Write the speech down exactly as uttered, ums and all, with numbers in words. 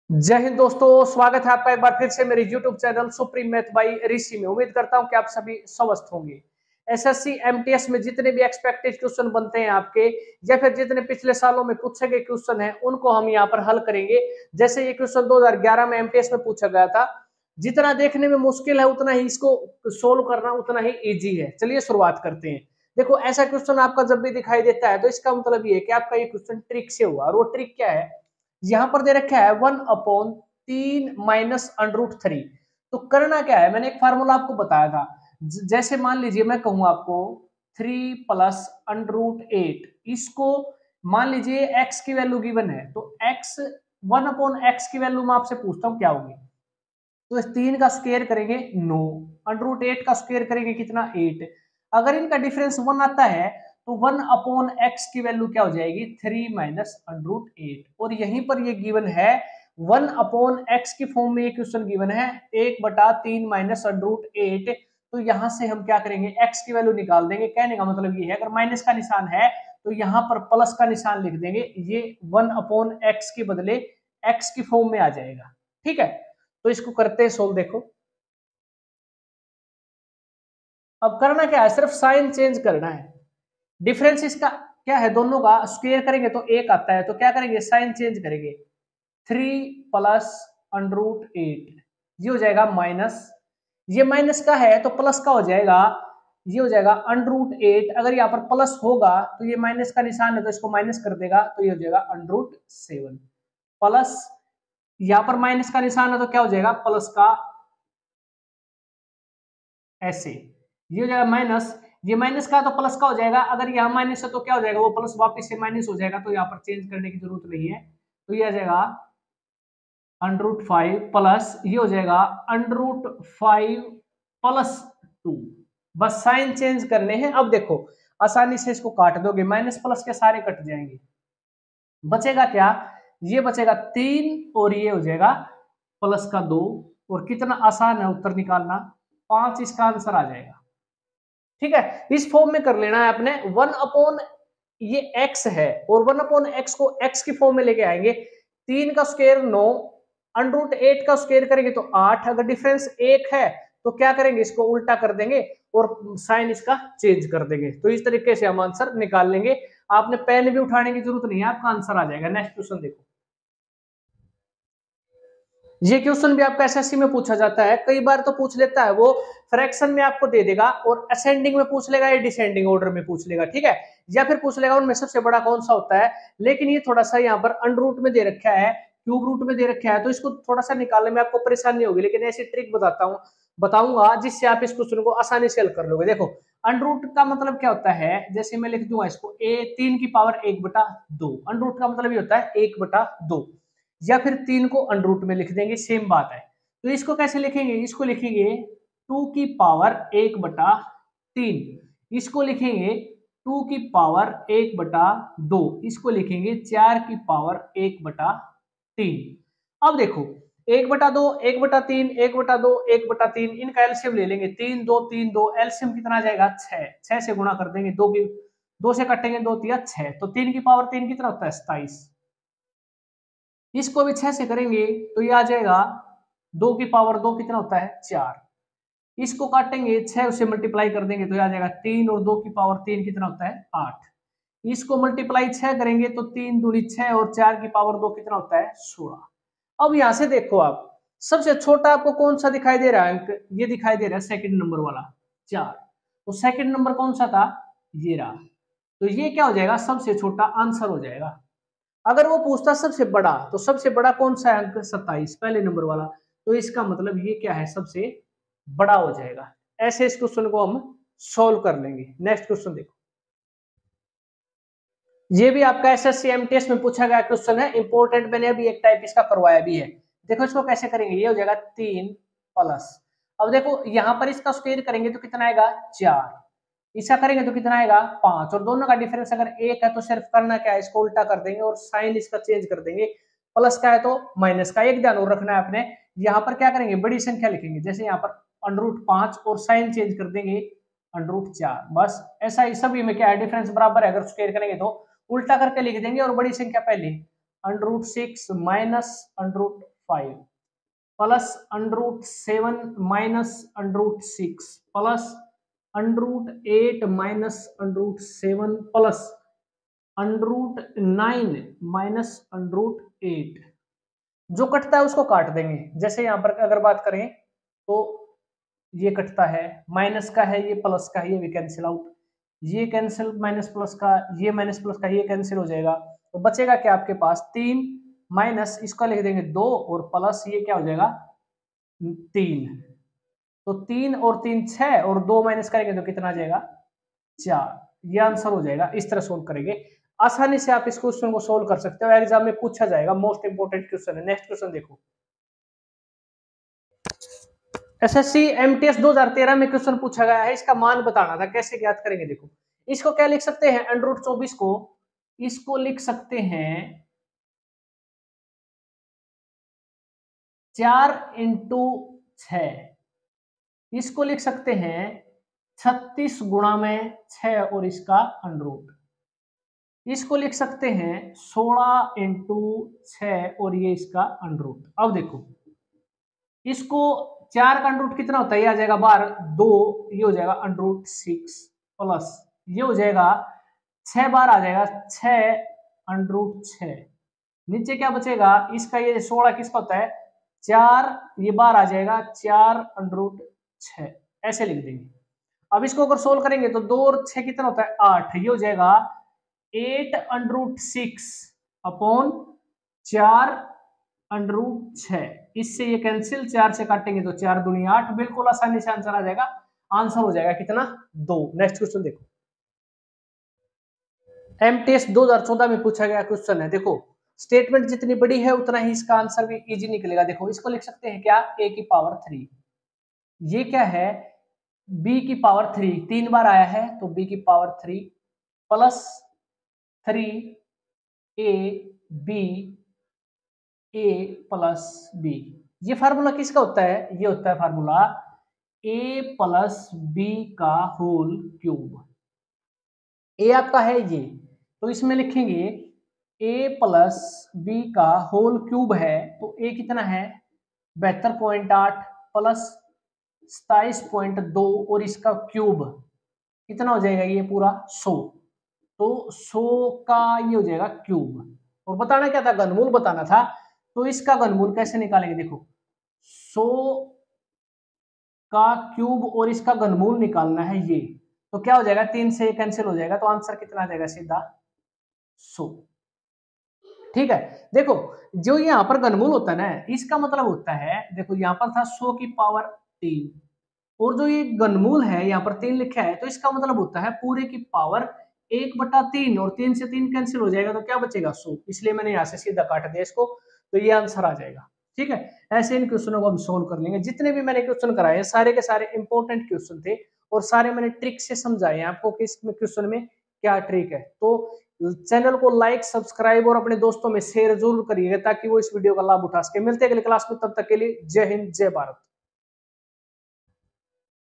जय हिंद दोस्तों, स्वागत है आपका एक बार फिर से मेरे YouTube channel supreme math by Rishi में। उम्मीद करता हूं कि आप सभी स्वस्थ होंगे। एसएससी एमटीएस में जितने भी एक्सपेक्टेड क्वेश्चन बनते हैं आपके, या फिर जितने पिछले सालों में पूछे गए क्वेश्चन हैं, उनको हम यहाँ पर हल करेंगे। जैसे ये क्वेश्चन दो हज़ार ग्यारह में एमटीएस में पूछा गया था। जितना देखने में मुश्किल है उतना ही इसको सोल्व करना उतना ही ईजी है। चलिए शुरुआत करते हैं। देखो, ऐसा क्वेश्चन आपका जब भी दिखाई देता है तो इसका मतलब ये है कि आपका ये क्वेश्चन ट्रिक से हुआ। और वो ट्रिक क्या है, यहां पर दे रखा है वन अपॉन तीन माइनस अंडर रूट थ्री। तो करना क्या है, मैंने एक फार्मूला आपको बताया था। जैसे मान लीजिए मैं कहूं आपको three plus under root eight, इसको मान लीजिए x की वैल्यू गिवन है, तो x वन अपॉन एक्स की वैल्यू मैं आपसे पूछता हूं क्या होगी। तो इस तीन का स्क्वायर करेंगे नौ, अंडर रूट एट का स्क्वायर करेंगे कितना एट। अगर इनका डिफरेंस वन आता है तो वन अपॉन एक्स की वैल्यू क्या हो जाएगी, three minus under root eight. और यहीं पर ये गिवन है वन अपॉन एक्स की फॉर्म में ये क्वेश्चन गिवन है एक बटा तीन माइनस अंडर रूट एट। तो यहां से हम क्या करेंगे, एक्स की वैल्यू निकाल देंगे। कहने का मतलब ये है, अगर माइनस का निशान है तो यहां पर प्लस का निशान लिख देंगे, ये वन अपॉन एक्स के बदले एक्स की फॉर्म में आ जाएगा। ठीक है, तो इसको करते हैं सोल्व। देखो अब करना क्या है, सिर्फ साइन चेंज करना है। डिफरेंस इसका क्या है, दोनों का स्क्वायर करेंगे तो एक आता है, तो क्या करेंगे साइन चेंज करेंगे। Three plus under root eight, ये हो जाएगा माइनस, ये माइनस का है तो प्लस का हो जाएगा, ये हो जाएगा अंडर रूट एट। अगर यहाँ पर प्लस होगा तो ये माइनस का निशान है तो इसको माइनस कर देगा, तो ये हो जाएगा अंडर रूट सेवन। प्लस यहाँ पर माइनस का निशान है तो क्या हो जाएगा, प्लस का ऐसे, ये हो जाएगा माइनस, ये माइनस का तो प्लस का हो जाएगा। अगर यहाँ माइनस है तो क्या हो जाएगा, वो प्लस वापस से माइनस हो जाएगा, तो यहाँ पर चेंज करने की जरूरत नहीं है। तो ये आ जाएगा अंडर रूट फाइव प्लस, ये हो जाएगा under root five plus two. बस साइन चेंज करने हैं। अब देखो आसानी से इसको काट दोगे, माइनस प्लस के सारे कट जाएंगे, बचेगा क्या, ये बचेगा तीन और ये हो जाएगा प्लस का दो। और कितना आसान है उत्तर निकालना, पांच इसका आंसर आ जाएगा। ठीक है, इस फॉर्म में कर लेना है आपने। वन अपॉन ये x है और वन अपॉन एक्स को x की फॉर्म में लेके आएंगे। तीन का स्क्वायर नौ, अंडर रूट एट का स्क्वायर करेंगे तो आठ। अगर डिफरेंस एक है तो क्या करेंगे, इसको उल्टा कर देंगे और साइन इसका चेंज कर देंगे। तो इस तरीके से हम आंसर निकाल लेंगे। आपने पेन भी उठाने की जरूरत नहीं है, आपका आंसर आ जाएगा। नेक्स्ट क्वेश्चन देखो, ये क्वेश्चन भी आपका एसएससी में पूछा जाता है, कई बार तो पूछ लेता है वो फ्रैक्शन में आपको दे देगा, और असेंडिंग में पूछ लेगा या डिसेंडिंग ऑर्डर में पूछ लेगा। ठीक है, या फिर पूछ लेगा उनमें सबसे बड़ा कौन सा होता है। लेकिन ये थोड़ा सा यहाँ पर अंडर रूट में दे रखा है, क्यूब रूट में दे रखा है, तो इसको थोड़ा सा निकालने में आपको परेशानी होगी। लेकिन ऐसी ट्रिक बताता हूँ बताऊंगा जिससे आप इस क्वेश्चन को आसानी से हल कर लोगे। देखो अंडर रूट का मतलब क्या होता है, जैसे मैं लिख दूंगा इसको ए तीन की पावर एक बटा दो। अंडर रूट का मतलब ये होता है एक बटा दो, या फिर तीन को अंडर रूट में लिख देंगे, सेम बात है। तो इसको कैसे लिखेंगे, इसको लिखेंगे टू की पावर एक बटा तीन, इसको लिखेंगे टू की पावर एक बटा दो, इसको लिखेंगे चार की पावर एक बटा तीन। अब देखो एक बटा दो, एक बटा तीन, एक बटा दो, एक बटा तीन, इनका एलसीएम ले लेंगे। तीन दो तीन दो, एलसीएम कितना आ जाएगा, छह। छह से गुणा कर देंगे, दो की दो से कटेंगे, दो तिया छह, तो तीन की पावर तीन कितना होता है, सताइस। इसको भी छह से करेंगे तो ये आ जाएगा दो की पावर दो कितना होता है, चार। इसको काटेंगे, छह से मल्टीप्लाई कर देंगे तो ये आ जाएगा तीन, और दो की पावर तीन कितना होता है, आठ। इसको मल्टीप्लाई छह करेंगे तो तीन दूनी छह, और चार की पावर दो कितना होता है, सोलह। अब यहां से देखो आप, सबसे छोटा आपको कौन सा दिखाई दे रहा है अंक, ये दिखाई दे रहा है सेकंड नंबर वाला चार। तो सेकंड नंबर कौन सा था, ये रहा। तो ये क्या हो जाएगा, सबसे छोटा आंसर हो जाएगा। अगर वो पूछता सबसे बड़ा, तो सबसे बड़ा कौन सा है अंक, सत्ताईस, पहले नंबर वाला। तो इसका मतलब ये क्या है, सबसे बड़ा हो जाएगा। ऐसे इस क्वेश्चन को हम सॉल्व कर लेंगे। नेक्स्ट क्वेश्चन देखो, ये भी आपका एसएससी एमटीएस में पूछा गया क्वेश्चन है, इंपॉर्टेंट। मैंने अभी एक टाइप इसका करवाया भी है। देखो इसको कैसे करेंगे, ये हो जाएगा तीन प्लस, अब देखो यहां पर इसका स्क्वायर करेंगे तो कितना आएगा, चार। इसका करेंगे तो कितना आएगा, पांच। और दोनों का डिफरेंस अगर एक है तो सिर्फ करना क्या है, इसको उल्टा कर देंगे और साइन इसका चेंज कर देंगे। प्लस का है तो माइनस का। एक ध्यान और रखना है आपने, यहाँ पर क्या करेंगे, बड़ी संख्या लिखेंगे। जैसे यहाँ पर अंडर रूट पांच और साइन चेंज कर देंगे अंडर रूट चार। बस ऐसा ही सभी में क्या है, डिफरेंस बराबर है, अगर स्क्वायर करेंगे तो उल्टा करके लिख देंगे और बड़ी संख्या पहले। Under root six minus under root five plus under root seven minus under root six plus under root eight minus under root seven plus under root nine minus under root eight. जो कटता है उसको काट देंगे। जैसे यहाँ पर अगर बात करें तो ये कटता है, माइनस का है, ये प्लस का है, ये भी कैंसिल आउट, ये कैंसिल माइनस प्लस का, ये माइनस प्लस का, ये कैंसिल हो जाएगा। तो बचेगा क्या आपके पास, तीन माइनस इसका लिख देंगे दो और प्लस ये क्या हो जाएगा तीन। तो तीन और तीन छह और दो माइनस करेंगे तो कितना आ जाएगा चार। ये आंसर हो जाएगा। इस तरह सोल्व करेंगे, आसानी से आप इस क्वेश्चन को सोल्व कर सकते हो। एग्जाम में पूछा जाएगा, मोस्ट इंपोर्टेंट क्वेश्चन है। नेक्स्ट क्वेश्चन देखो, एसएससी एमटीएस दो हज़ार तेरह में क्वेश्चन पूछा गया है, इसका मान बताना था। कैसे ज्ञात करेंगे देखो, इसको क्या लिख सकते हैं, अंडर रूट चौबीस को इसको लिख सकते हैं चार इंटू छ, इसको लिख सकते हैं छत्तीस गुणा में छह और इसका अंडर रूट, इसको लिख सकते हैं सोलह इंटू छह और ये इसका अंडर रूट। अब देखो इसको चार का अंडर रूट कितना होता है, ये आ जाएगा बारह, दो ये हो जाएगा अंडर रूट सिक्स प्लस ये हो जाएगा छह बार आ जाएगा छह अंडर रूट छह, नीचे क्या बचेगा इसका, ये सोलह किसका होता है चार, ये बार आ जाएगा चार अंडर रूट छह, ऐसे लिख देंगे। अब इसको अगर सोल्व करेंगे तो दो और छह कितना होता है आठ, ये हो जाएगा eight under root six upon चार अंडर रूट छह, इससे ये कैंसिल, चार से काटेंगे तो चार दूनी आठ, बिल्कुल आसानी से आंसर आ जाएगा। आंसर हो जाएगा कितना दो। नेक्स्ट क्वेश्चन देखो, एमटीएस दो हज़ार चौदह में पूछा गया क्वेश्चन है। देखो स्टेटमेंट जितनी बड़ी है उतना ही इसका आंसर भी इजी निकलेगा। देखो इसको लिख सकते हैं क्या, ए की पावर थ्री, ये क्या है बी की पावर थ्री, तीन बार आया है तो बी की power three plus three A B A plus B. ये फार्मूला किसका होता है, ये होता है फार्मूला ए प्लस बी का होल क्यूब। ए आपका है ये, तो इसमें लिखेंगे ए प्लस बी का होल क्यूब है, तो ए कितना है बहत्तर पॉइंट आठ प्लस सताइस पॉइंट दो और इसका क्यूब कितना हो जाएगा ये पूरा सौ, तो सौ का ये हो जाएगा क्यूब। और बताना क्या था, घनमूल बताना था। तो इसका घनमूल कैसे निकालेंगे, देखो सौ का क्यूब और इसका घनमूल निकालना है ये, तो क्या हो जाएगा तीन से कैंसिल हो जाएगा, तो आंसर कितना आ जाएगा सीधा सौ। ठीक है, देखो जो यहाँ पर घनमूल होता है ना, इसका मतलब होता है, देखो यहाँ पर था सौ की पावर तीन और जो ये घनमूल है यहाँ पर तीन लिखा है, तो इसका मतलब होता है पूरे की पावर एक बटा तीन, और तीन से तीन कैंसिल हो जाएगा तो क्या बचेगा सौ, इसलिए मैंने यहाँ से सीधा काट दिया इसको, तो ये आंसर आ जाएगा। ठीक है, ऐसे इन क्वेश्चनों को हम सोल्व कर लेंगे। जितने भी मैंने क्वेश्चन कराए सारे के सारे इंपॉर्टेंट क्वेश्चन थे और सारे मैंने ट्रिक से समझाए हैं आपको कि इसमें क्वेश्चन में क्या ट्रिक है। तो चैनल को लाइक सब्सक्राइब और अपने दोस्तों में शेयर जरूर करिएगा ताकि वो इस वीडियो का लाभ उठा सके। मिलते हैं अगली क्लास में, तब तक के लिए जय हिंद जय भारत।